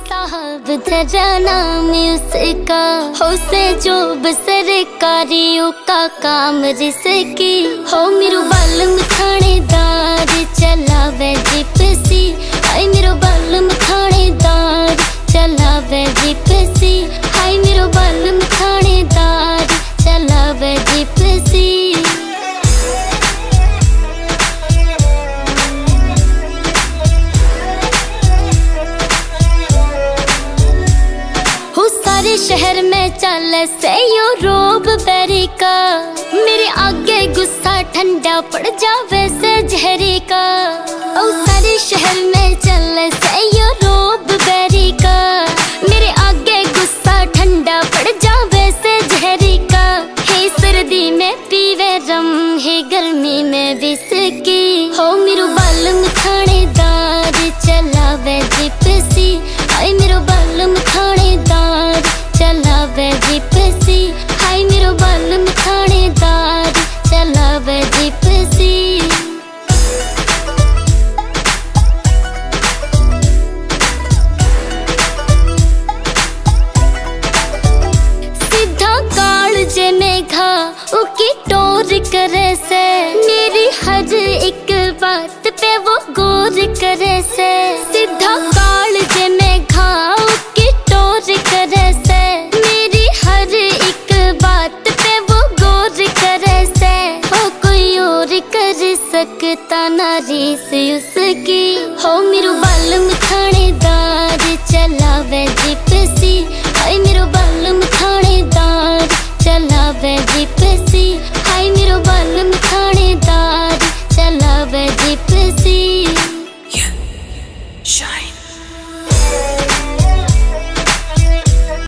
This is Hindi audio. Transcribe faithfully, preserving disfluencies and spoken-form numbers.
साहब तेरा नाम उसका, हो से जो सरकारियों का काम रिसकी, हो मेरू बालम थानेदार चलावे जिपसी, हाय मेरू बालम थानेदार चलावे जिपसी, हाय मेरू बालम थानेदार चलावे जिपसी। सारे शहर में चले से यो रोब बेरी का, मेरे आगे गुस्सा ठंडा पड़ जावे से जहरी का। ओ सारे शहर में चले से यो रोब